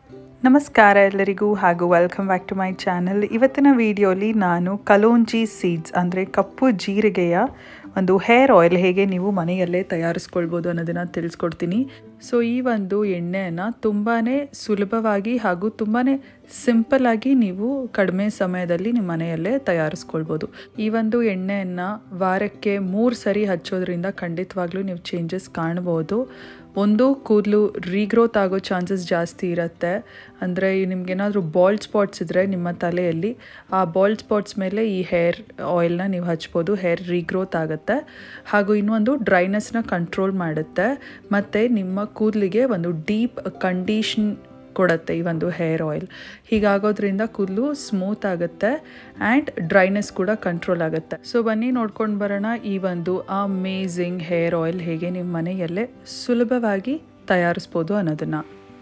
ನಮಸ್ಕಾರ ಎಲ್ಲರಿಗೂ ಹಾಗೂ welcome back to my channel. ಇವತ್ತಿನ ವಿಡಿಯೋಲಿ ನಾನು ಕಲೋಂಜಿ ಸೀಡ್ಸ್ ಅಂದರೆ ಕಪ್ಪು ಜೀರಿಗೆಯ ಒಂದು ಹೇರ್ ಆಯಿಲ್ ಹೇಗೆ ನೀವು ಮನೆಯಲ್ಲೇ ತಯಾರಿಸ್ಕೊಳ್ಬೋದು ಅನ್ನೋದನ್ನು ತಿಳಿಸ್ಕೊಡ್ತೀನಿ. ಸೊ ಈ ಒಂದು ಎಣ್ಣೆಯನ್ನು ತುಂಬಾ ಸುಲಭವಾಗಿ ಹಾಗೂ ತುಂಬಾ ಸಿಂಪಲ್ಲಾಗಿ ನೀವು ಕಡಿಮೆ ಸಮಯದಲ್ಲಿ ನಿಮ್ಮ ಮನೆಯಲ್ಲೇ ತಯಾರಿಸ್ಕೊಳ್ಬೋದು. ಈ ಒಂದು ಎಣ್ಣೆಯನ್ನು ವಾರಕ್ಕೆ 3 ಸರಿ ಹಚ್ಚೋದ್ರಿಂದ ಖಂಡಿತವಾಗ್ಲೂ ನೀವು ಚೇಂಜಸ್ ಕಾಣ್ಬೋದು. ಒಂದು, ಕೂದಲು ರೀಗ್ರೋತ್ ಆಗೋ ಚಾನ್ಸಸ್ ಜಾಸ್ತಿ ಇರುತ್ತೆ. ಅಂದರೆ ನಿಮಗೇನಾದರೂ ಬಾಲ್ಡ್ ಸ್ಪಾಟ್ಸ್ ಇದ್ದರೆ ನಿಮ್ಮ ತಲೆಯಲ್ಲಿ, ಆ ಬಾಲ್ಡ್ ಸ್ಪಾಟ್ಸ್ ಮೇಲೆ ಈ ಹೇರ್ ಆಯಿಲ್ನ ನೀವು ಹಚ್ಬೋದು. ಹೇರ್ ರೀಗ್ರೋತ್ ಆಗುತ್ತೆ. ಹಾಗೂ ಇನ್ನೊಂದು, ಡ್ರೈನೆಸ್ನ ಕಂಟ್ರೋಲ್ ಮಾಡುತ್ತೆ ಮತ್ತು ನಿಮ್ಮ ಕೂದಲಿಗೆ ಒಂದು ಡೀಪ್ ಕಂಡೀಷನ್ ಕೊಡುತ್ತೆ ಈ ಒಂದು ಹೇರ್ ಆಯಿಲ್. ಹೀಗಾಗೋದ್ರಿಂದ ಕೂದಲು ಸ್ಮೂತ್ ಆಗುತ್ತೆ ಆ್ಯಂಡ್ ಡ್ರೈನೆಸ್ ಕೂಡ ಕಂಟ್ರೋಲ್ ಆಗುತ್ತೆ. ಸೊ ಬನ್ನಿ ನೋಡ್ಕೊಂಡು ಬರೋಣ ಈ ಒಂದು ಅಮೇಝಿಂಗ್ ಹೇರ್ ಆಯಿಲ್ ಹೇಗೆ ನಿಮ್ಮ ಮನೆಯಲ್ಲೇ ಸುಲಭವಾಗಿ ತಯಾರಿಸ್ಬೋದು ಅನ್ನೋದನ್ನು.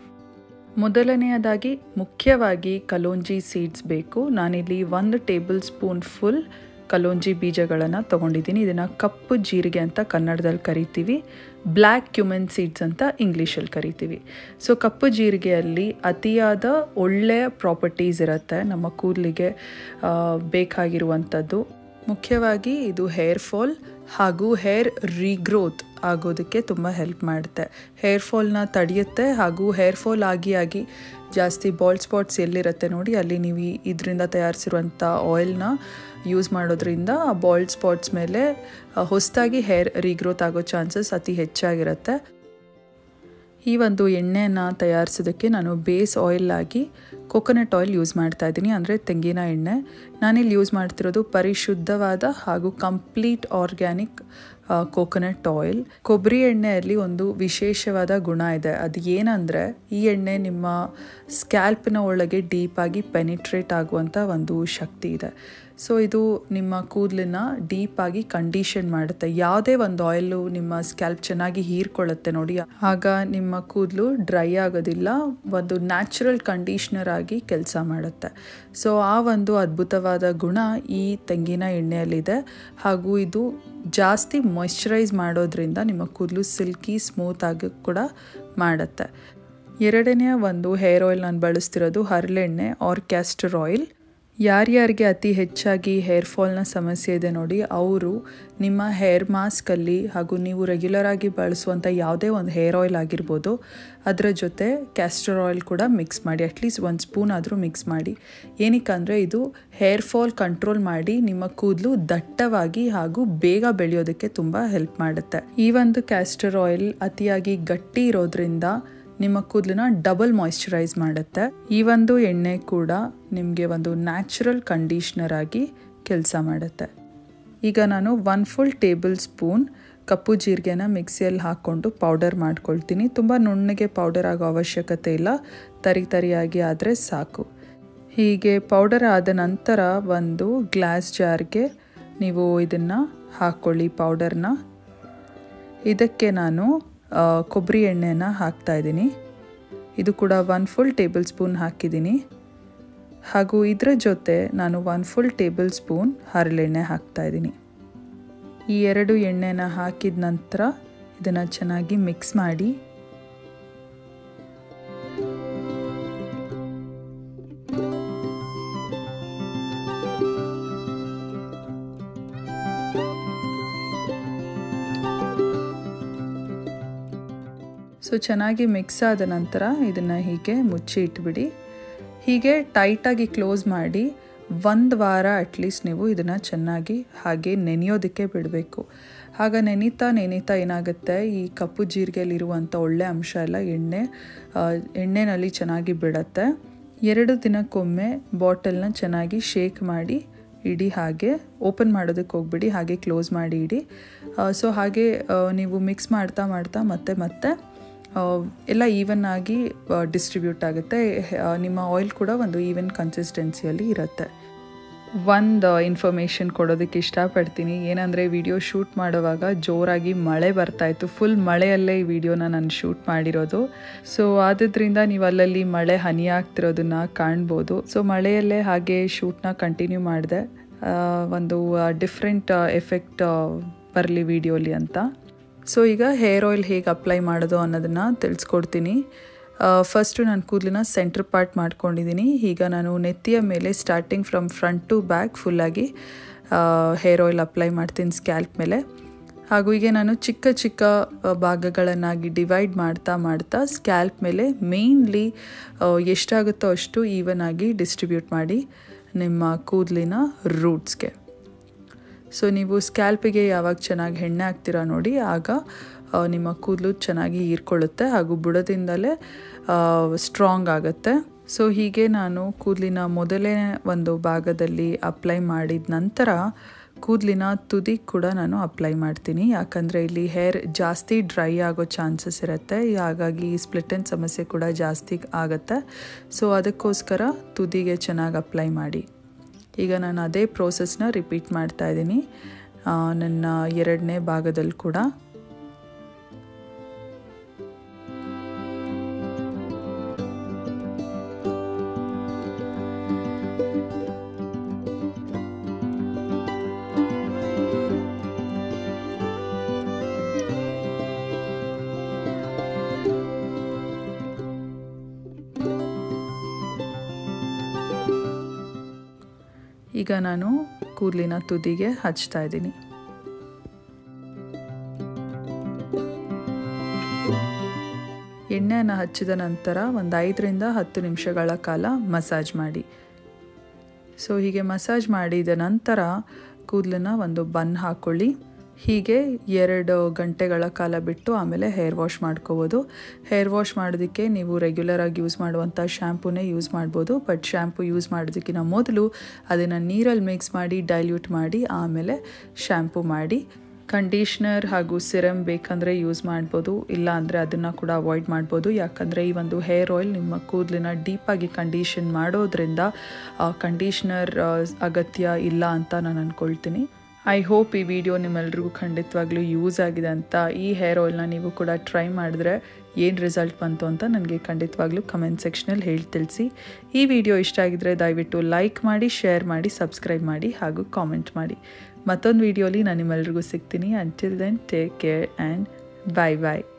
ಮೊದಲನೆಯದಾಗಿ ಮುಖ್ಯವಾಗಿ ಕಲೋಂಜಿ ಸೀಡ್ಸ್ ಬೇಕು. ನಾನಿಲ್ಲಿ 1 ಟೇಬಲ್ ಸ್ಪೂನ್ ಫುಲ್ ಕಲೋಂಜಿ ಬೀಜಗಳನ್ನು ತೊಗೊಂಡಿದ್ದೀನಿ. ಇದನ್ನು ಕಪ್ಪು ಜೀರಿಗೆ ಅಂತ ಕನ್ನಡದಲ್ಲಿ ಕರಿತೀವಿ, ಬ್ಲ್ಯಾಕ್ ಕ್ಯುಮಿನ್ ಸೀಡ್ಸ್ ಅಂತ ಇಂಗ್ಲೀಷಲ್ಲಿ ಕರಿತೀವಿ. ಸೊ ಕಪ್ಪು ಜೀರಿಗೆಯಲ್ಲಿ ಅತಿಯಾದ ಒಳ್ಳೆಯ ಪ್ರಾಪರ್ಟೀಸ್ ಇರುತ್ತೆ ನಮ್ಮ ಕೂದಲಿಗೆ ಬೇಕಾಗಿರುವಂಥದ್ದು. ಮುಖ್ಯವಾಗಿ ಇದು ಹೇರ್ ಫಾಲ್ ಹಾಗೂ ಹೇರ್ ರೀಗ್ರೋತ್ ಆಗೋದಕ್ಕೆ ತುಂಬ ಹೆಲ್ಪ್ ಮಾಡುತ್ತೆ. ಹೇರ್ ಫಾಲ್ನ ತಡೆಯುತ್ತೆ ಹಾಗೂ ಹೇರ್ ಫಾಲ್ ಆಗಿ ಜಾಸ್ತಿ ಬಾಲ್ಡ್ ಸ್ಪಾಟ್ಸ್ ಎಲ್ಲಿರುತ್ತೆ ನೋಡಿ, ಅಲ್ಲಿ ನೀವು ಇದರಿಂದ ತಯಾರಿಸಿರುವಂಥ ಆಯಿಲ್ನ ಯೂಸ್ ಮಾಡೋದ್ರಿಂದ ಆ ಬಾಲ್ಡ್ ಸ್ಪಾಟ್ಸ್ ಮೇಲೆ ಹೊಸದಾಗಿ ಹೇರ್ ರೀಗ್ರೋತ್ ಆಗೋ ಚಾನ್ಸಸ್ ಅತಿ ಹೆಚ್ಚಾಗಿರುತ್ತೆ. ಈ ಒಂದು ಎಣ್ಣೆಯನ್ನು ತಯಾರಿಸೋದಕ್ಕೆ ನಾನು ಬೇಸ್ ಆಯಿಲ್ ಆಗಿ ಕೋಕೋನಟ್ ಆಯಿಲ್ ಯೂಸ್ ಮಾಡ್ತಾ ಇದ್ದೀನಿ, ಅಂದರೆ ತೆಂಗಿನ ಎಣ್ಣೆ. ನಾನಿಲ್ಲಿ ಯೂಸ್ ಮಾಡ್ತಿರೋದು ಪರಿಶುದ್ಧವಾದ ಹಾಗೂ ಕಂಪ್ಲೀಟ್ ಆರ್ಗ್ಯಾನಿಕ್ ಕೋಕೋನಟ್ ಆಯಿಲ್. ಕೊಬ್ಬರಿ ಎಣ್ಣೆಯಲ್ಲಿ ಒಂದು ವಿಶೇಷವಾದ ಗುಣ ಇದೆ. ಅದು ಏನಂದರೆ ಈ ಎಣ್ಣೆ ನಿಮ್ಮ ಸ್ಕ್ಯಾಲ್ಪಿನ ಒಳಗೆ ಡೀಪಾಗಿ ಪೆನಿಟ್ರೇಟ್ ಆಗುವಂಥ ಒಂದು ಶಕ್ತಿ ಇದೆ. ಸೊ ಇದು ನಿಮ್ಮ ಕೂದಲನ್ನ ಡೀಪಾಗಿ ಕಂಡೀಷನ್ ಮಾಡುತ್ತೆ. ಯಾವುದೇ ಒಂದು ಆಯಿಲು ನಿಮ್ಮ ಸ್ಕ್ಯಾಲ್ಪ್ ಚೆನ್ನಾಗಿ ಹೀರ್ಕೊಳ್ಳುತ್ತೆ ನೋಡಿ, ಆಗ ನಿಮ್ಮ ಕೂದಲು ಡ್ರೈ ಆಗೋದಿಲ್ಲ, ಒಂದು ನ್ಯಾಚುರಲ್ ಕಂಡೀಷ್ನರ್ ಆಗಿ ಕೆಲಸ ಮಾಡುತ್ತೆ. ಸೊ ಆ ಒಂದು ಅದ್ಭುತವಾದ ಗುಣ ಈ ತೆಂಗಿನ ಎಣ್ಣೆಯಲ್ಲಿದೆ. ಹಾಗೂ ಇದು ಜಾಸ್ತಿ ಮಾಯ್ಶ್ಚರೈಸ್ ಮಾಡೋದ್ರಿಂದ ನಿಮ್ಮ ಕೂದಲು ಸಿಲ್ಕಿ ಸ್ಮೂತ್ ಆಗಿ ಕೂಡ ಮಾಡುತ್ತೆ. ಎರಡನೆಯ ಒಂದು ಹೇರ್ ಆಯಿಲ್ ನಾನು ಬಳಸ್ತಿರೋದು ಹರಳೆಣ್ಣೆ ಆರ್ ಕ್ಯಾಸ್ಟರ್ ಆಯಿಲ್. ಯಾರ್ಯಾರಿಗೆ ಅತಿ ಹೆಚ್ಚಾಗಿ ಹೇರ್ ಫಾಲ್ನ ಸಮಸ್ಯೆ ಇದೆ ನೋಡಿ, ಅವರು ನಿಮ್ಮ ಹೇರ್ ಮಾಸ್ಕಲ್ಲಿ ಹಾಗೂ ನೀವು ರೆಗ್ಯುಲರ್ ಆಗಿ ಬಳಸುವಂಥ ಯಾವುದೇ ಒಂದು ಹೇರ್ ಆಯಿಲ್ ಆಗಿರ್ಬೋದು, ಅದರ ಜೊತೆ ಕ್ಯಾಸ್ಟರ್ ಆಯಿಲ್ ಕೂಡ ಮಿಕ್ಸ್ ಮಾಡಿ, ಅಟ್ಲೀಸ್ಟ್ 1 ಸ್ಪೂನ್ ಆದರೂ ಮಿಕ್ಸ್ ಮಾಡಿ. ಏನಕ್ಕಂದರೆ ಇದು ಹೇರ್ ಫಾಲ್ ಕಂಟ್ರೋಲ್ ಮಾಡಿ ನಿಮ್ಮ ಕೂದಲು ದಟ್ಟವಾಗಿ ಹಾಗೂ ಬೇಗ ಬೆಳೆಯೋದಕ್ಕೆ ತುಂಬ ಹೆಲ್ಪ್ ಮಾಡುತ್ತೆ. ಈ ಒಂದು ಕ್ಯಾಸ್ಟರ್ ಆಯಿಲ್ ಅತಿಯಾಗಿ ಗಟ್ಟಿ ಇರೋದ್ರಿಂದ ನಿಮ್ಮ ಕೂದಲನ್ನ ಡಬಲ್ ಮಾಯ್ಶ್ಚರೈಸ್ ಮಾಡುತ್ತೆ. ಈ ಒಂದು ಎಣ್ಣೆ ಕೂಡ ನಿಮಗೆ ಒಂದು ನ್ಯಾಚುರಲ್ ಕಂಡೀಷ್ನರ್ ಆಗಿ ಕೆಲಸ ಮಾಡುತ್ತೆ. ಈಗ ನಾನು 1 ಫುಲ್ ಟೇಬಲ್ ಸ್ಪೂನ್ ಕಪ್ಪು ಜೀರಿಗೆನ ಮಿಕ್ಸಿಯಲ್ಲಿ ಹಾಕ್ಕೊಂಡು ಪೌಡರ್ ಮಾಡ್ಕೊಳ್ತೀನಿ. ತುಂಬ ನುಣ್ಣಗೆ ಪೌಡರ್ ಆಗೋ ಅವಶ್ಯಕತೆ ಇಲ್ಲ, ತರಿಯಾಗಿ ಆದರೆ ಸಾಕು. ಹೀಗೆ ಪೌಡರ್ ಆದ ನಂತರ ಒಂದು ಗ್ಲಾಸ್ ಜಾರ್ಗೆ ನೀವು ಇದನ್ನು ಹಾಕ್ಕೊಳ್ಳಿ ಪೌಡರ್ನ. ಇದಕ್ಕೆ ನಾನು ಕೊಬ್ಬರಿ ಎಣ್ಣೆನ ಹಾಕ್ತಾಯಿದ್ದೀನಿ. ಇದು ಕೂಡ 1 ಫುಲ್ ಟೇಬಲ್ ಸ್ಪೂನ್ ಹಾಕಿದ್ದೀನಿ. ಹಾಗೂ ಇದರ ಜೊತೆ ನಾನು 1 ಫುಲ್ ಟೇಬಲ್ ಸ್ಪೂನ್ ಹರಳೆಣ್ಣೆ ಹಾಕ್ತಾಯಿದ್ದೀನಿ. ಈ 2 ಎಣ್ಣೆನ ಹಾಕಿದ ನಂತರ ಇದನ್ನು ಚೆನ್ನಾಗಿ ಮಿಕ್ಸ್ ಮಾಡಿ ಸೊ ಚೆನ್ನಾಗಿ ಮಿಕ್ಸ್ ಆದ ನಂತರ ಇದನ್ನು ಹೀಗೆ ಮುಚ್ಚಿ ಇಟ್ಬಿಡಿ. ಹೀಗೆ ಟೈಟಾಗಿ ಕ್ಲೋಸ್ ಮಾಡಿ 1 ವಾರ ಅಟ್ಲೀಸ್ಟ್ ನೀವು ಇದನ್ನು ಚೆನ್ನಾಗಿ ಹಾಗೆ ನೆನೆಯೋದಕ್ಕೆ ಬಿಡಬೇಕು. ಆಗ ನೆನೀತಾ ಏನಾಗುತ್ತೆ, ಈ ಕಪ್ಪು ಜೀರಿಗೆಯಲ್ಲಿರುವಂಥ ಒಳ್ಳೆ ಅಂಶ ಎಲ್ಲ ಎಣ್ಣೆನಲ್ಲಿ ಚೆನ್ನಾಗಿ ಬಿಡುತ್ತೆ. 2 ದಿನಕ್ಕೊಮ್ಮೆ ಬಾಟಲ್ನ ಚೆನ್ನಾಗಿ ಶೇಕ್ ಮಾಡಿ ಇಡಿ. ಹಾಗೆ ಓಪನ್ ಮಾಡೋದಕ್ಕೆ ಹೋಗ್ಬಿಡಿ, ಹಾಗೆ ಕ್ಲೋಸ್ ಮಾಡಿ ಇಡಿ. ಸೊ ಹಾಗೆ ನೀವು ಮಿಕ್ಸ್ ಮಾಡ್ತಾ ಮತ್ತೆ ಎಲ್ಲ ಈವನ್ ಆಗಿ ಡಿಸ್ಟ್ರಿಬ್ಯೂಟ್ ಆಗುತ್ತೆ. ನಿಮ್ಮ ಆಯಿಲ್ ಕೂಡ ಒಂದು ಈವನ್ ಕನ್ಸಿಸ್ಟೆನ್ಸಿಯಲ್ಲಿ ಇರುತ್ತೆ. ಒಂದು ಇನ್ಫಾರ್ಮೇಷನ್ ಕೊಡೋದಕ್ಕೆ ಇಷ್ಟಪಡ್ತೀನಿ. ಏನಂದರೆ ವಿಡಿಯೋ ಶೂಟ್ ಮಾಡುವಾಗ ಜೋರಾಗಿ ಮಳೆ ಬರ್ತಾಯಿತ್ತು. ಫುಲ್ ಮಳೆಯಲ್ಲೇ ಈ ವಿಡಿಯೋನ ನಾನು ಶೂಟ್ ಮಾಡಿರೋದು. ಸೊ ಆದ್ದರಿಂದ ನೀವು ಅಲ್ಲಲ್ಲಿ ಮಳೆ ಹನಿ ಆಗ್ತಿರೋದನ್ನು ಕಾಣ್ಬೋದು. ಸೊ ಮಳೆಯಲ್ಲೇ ಹಾಗೆ ಶೂಟ್ನ ಕಂಟಿನ್ಯೂ ಮಾಡಿದೆ, ಒಂದು ಡಿಫ್ರೆಂಟ್ ಎಫೆಕ್ಟ್ ಬರಲಿ ವಿಡಿಯೋಲಿ ಅಂತ. ಸೊ ಈಗ ಹೇರ್ ಆಯಿಲ್ ಹೇಗೆ ಅಪ್ಲೈ ಮಾಡೋದು ಅನ್ನೋದನ್ನು ತಿಳಿಸ್ಕೊಡ್ತೀನಿ. ಫಸ್ಟು ನಾನು ಕೂದಲನ್ನ ಸೆಂಟ್ರ್ ಪಾರ್ಟ್ ಮಾಡ್ಕೊಂಡಿದ್ದೀನಿ. ಈಗ ನಾನು ನೆತ್ತಿಯ ಮೇಲೆ starting from front to back ಫುಲ್ಲಾಗಿ ಹೇರ್ ಆಯಿಲ್ ಅಪ್ಲೈ ಮಾಡ್ತೀನಿ ಸ್ಕ್ಯಾಲ್ಪ್ ಮೇಲೆ. ಹಾಗೂ ಹೀಗೆ ನಾನು ಚಿಕ್ಕ ಚಿಕ್ಕ ಭಾಗಗಳನ್ನಾಗಿ ಡಿವೈಡ್ ಮಾಡ್ತಾ ಸ್ಕ್ಯಾಲ್ಪ್ ಮೇಲೆ ಮೇನ್ಲಿ ಎಷ್ಟಾಗುತ್ತೋ ಅಷ್ಟು ಈವನ್ ಆಗಿ ಡಿಸ್ಟ್ರಿಬ್ಯೂಟ್ ಮಾಡಿ ನಿಮ್ಮ ಕೂದಲಿನ ರೂಟ್ಸ್ಗೆ. ಸೊ ನೀವು ಸ್ಕ್ಯಾಲ್ಪಿಗೆ ಯಾವಾಗ ಚೆನ್ನಾಗಿ ಎಣ್ಣೆ ಹಾಕ್ತೀರಾ ನೋಡಿ, ಆಗ ನಿಮ್ಮ ಕೂದಲು ಚೆನ್ನಾಗಿ ಹೀರ್ಕೊಳ್ಳುತ್ತೆ ಹಾಗೂ ಬುಡದಿಂದಲೇ ಸ್ಟ್ರಾಂಗ್ ಆಗುತ್ತೆ. ಸೊ ಹೀಗೆ ನಾನು ಕೂದಲಿನ ಮೊದಲೇ ಒಂದು ಭಾಗದಲ್ಲಿ ಅಪ್ಲೈ ಮಾಡಿದ ನಂತರ ಕೂದಲಿನ ತುದಿ ಕೂಡ ನಾನು ಅಪ್ಲೈ ಮಾಡ್ತೀನಿ. ಯಾಕಂದರೆ ಇಲ್ಲಿ ಹೇರ್ ಜಾಸ್ತಿ ಡ್ರೈ ಆಗೋ ಚಾನ್ಸಸ್ ಇರುತ್ತೆ, ಹಾಗಾಗಿ ಸ್ಪ್ಲಿಟ್ ಎಂಡ್ ಸಮಸ್ಯೆ ಕೂಡ ಜಾಸ್ತಿ ಆಗುತ್ತೆ. ಸೊ ಅದಕ್ಕೋಸ್ಕರ ತುದಿಗೆ ಚೆನ್ನಾಗಿ ಅಪ್ಲೈ ಮಾಡಿ. ಈಗ ನಾನು ಅದೇ ಪ್ರೋಸೆಸ್ನ ರಿಪೀಟ್ ಮಾಡ್ತಾ ಇದ್ದೀನಿ ನನ್ನ ಎರಡನೇ ಭಾಗದಲ್ಲಿ ಕೂಡ. ಈಗ ನಾನು ಕೂದಲಿನ ತುದಿಗೆ ಹಚ್ತಾ ಇದ್ದೀನಿ. ಎಣ್ಣೆಯನ್ನು ಹಚ್ಚಿದ ನಂತರ ಒಂದು 5ರಿಂದ 10 ನಿಮಿಷಗಳ ಕಾಲ ಮಸಾಜ್ ಮಾಡಿ. ಸೊ ಹೀಗೆ ಮಸಾಜ್ ಮಾಡಿದ ನಂತರ ಕೂದಲನ್ನ ಒಂದು ಬನ್ ಹಾಕ್ಕೊಳ್ಳಿ. ಹೀಗೆ 2 ಗಂಟೆಗಳ ಕಾಲ ಬಿಟ್ಟು ಆಮೇಲೆ ಹೇರ್ ವಾಶ್ ಮಾಡ್ಕೋಬೋದು. ಹೇರ್ ವಾಶ್ ಮಾಡೋದಕ್ಕೆ ನೀವು ರೆಗ್ಯುಲರಾಗಿ ಯೂಸ್ ಮಾಡುವಂಥ ಶ್ಯಾಂಪೂನೇ ಯೂಸ್ ಮಾಡ್ಬೋದು. ಬಟ್ ಶ್ಯಾಂಪು ಯೂಸ್ ಮಾಡೋದಕ್ಕಿಂತ ಮೊದಲು ಅದನ್ನು ನೀರಲ್ಲಿ ಮಿಕ್ಸ್ ಮಾಡಿ ಡೈಲ್ಯೂಟ್ ಮಾಡಿ ಆಮೇಲೆ ಶ್ಯಾಂಪು ಮಾಡಿ. ಕಂಡೀಷ್ನರ್ ಹಾಗೂ ಸಿರಮ್ ಬೇಕಂದರೆ ಯೂಸ್ ಮಾಡ್ಬೋದು, ಇಲ್ಲ ಅಂದರೆ ಅದನ್ನು ಕೂಡ ಅವಾಯ್ಡ್ ಮಾಡ್ಬೋದು. ಯಾಕಂದರೆ ಈ ಒಂದು ಹೇರ್ ಆಯಿಲ್ ನಿಮ್ಮ ಕೂದಲನ್ನ ಡೀಪಾಗಿ ಕಂಡೀಷನ್ ಮಾಡೋದ್ರಿಂದ ಕಂಡೀಷ್ನರ್ ಅಗತ್ಯ ಇಲ್ಲ ಅಂತ ನಾನು ಅಂದ್ಕೊಳ್ತೀನಿ. ಐ ಹೋಪ್ ಈ ವಿಡಿಯೋ ನಿಮ್ಮೆಲ್ರಿಗೂ ಖಂಡಿತವಾಗ್ಲೂ ಯೂಸ್ ಆಗಿದೆ ಅಂತ. ಈ ಹೇರ್ ಆಯಿಲ್ನ ನೀವು ಕೂಡ ಟ್ರೈ ಮಾಡಿದ್ರೆ ಏನು ರಿಸಲ್ಟ್ ಬಂತು ಅಂತ ನನಗೆ ಖಂಡಿತವಾಗ್ಲೂ ಕಮೆಂಟ್ ಸೆಕ್ಷನಲ್ಲಿ ಹೇಳಿ ತಿಳಿಸಿ. ಈ ವಿಡಿಯೋ ಇಷ್ಟ ಆಗಿದ್ರೆ ದಯವಿಟ್ಟು ಲೈಕ್ ಮಾಡಿ, ಶೇರ್ ಮಾಡಿ, ಸಬ್ಸ್ಕ್ರೈಬ್ ಮಾಡಿ ಹಾಗೂ ಕಾಮೆಂಟ್ ಮಾಡಿ. ಮತ್ತೊಂದು ವಿಡಿಯೋಲಿ ನಾನು ನಿಮ್ಮೆಲ್ರಿಗೂ ಸಿಗ್ತೀನಿ. Until then take care and bye bye.